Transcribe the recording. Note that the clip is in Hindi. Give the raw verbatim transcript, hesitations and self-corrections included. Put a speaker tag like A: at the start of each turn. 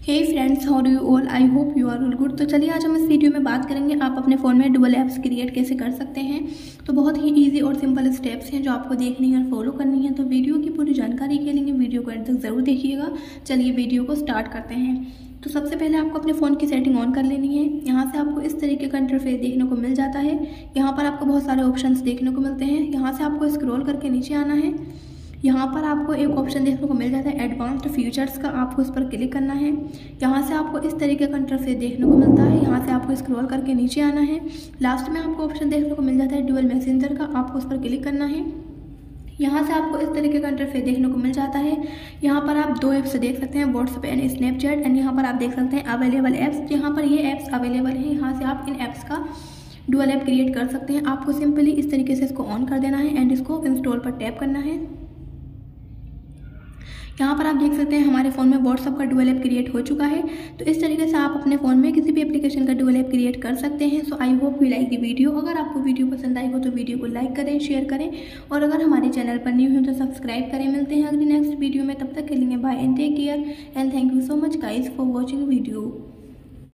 A: Hey friends, how do you all? I hope you are all good. तो चलिए आज हम इस वीडियो में बात करेंगे आप अपने फ़ोन में डुअल ऐप्स क्रिएट कैसे कर सकते हैं। तो बहुत ही इजी और सिंपल स्टेप्स हैं जो आपको देखनी है और फॉलो करनी है। तो वीडियो की पूरी जानकारी के लिए वीडियो को एंड तक ज़रूर देखिएगा। चलिए वीडियो को स्टार्ट करते हैं। तो सबसे पहले आपको अपने फ़ोन की सेटिंग ऑन कर लेनी है। यहाँ से आपको इस तरीके का इंटरफेस देखने को मिल जाता है। यहाँ पर आपको बहुत सारे ऑप्शंस देखने को मिलते हैं। यहाँ से आपको स्क्रॉल करके नीचे आना है। यहाँ पर आपको एक ऑप्शन देखने को मिल जाता है एडवांस्ड फीचर्स का, आपको उस पर क्लिक करना है। यहाँ से आपको इस तरीके का इंटरफेस देखने को मिलता है। यहाँ से आपको स्क्रॉल करके नीचे आना है। लास्ट में आपको ऑप्शन देखने को मिल जाता है डुअल मैसेंजर का, आपको उस पर क्लिक करना है। यहाँ से आपको इस तरीके का इंटरफेस देखने को मिल जाता है। यहाँ पर आप दो ऐप्स देख सकते हैं, व्हाट्सएप एंड स्नैपचैट। एंड यहाँ पर आप देख सकते हैं अवेलेबल ऐप्स। यहाँ पर ये ऐप्स अवेलेबल हैं। यहाँ से आप इन ऐप्स का डुअल ऐप क्रिएट कर सकते हैं। आपको सिंपली इस तरीके से इसको ऑन कर देना है एंड इसको इंस्टॉल पर टैप करना है। यहाँ पर आप देख सकते हैं हमारे फ़ोन में व्हाट्सएप का डुअल ऐप क्रिएट हो चुका है। तो इस तरीके से आप अपने फ़ोन में किसी भी एप्लीकेशन का डुअल ऐप क्रिएट कर सकते हैं। So I hope you like the video. अगर आपको वीडियो पसंद आई हो तो वीडियो को लाइक करें, शेयर करें और अगर हमारे चैनल पर न्यू हैं तो सब्सक्राइब करें। मिलते हैं अगली नेक्स्ट वीडियो में, तब तक के लिए bye and take care and thank you so much guys for watching video.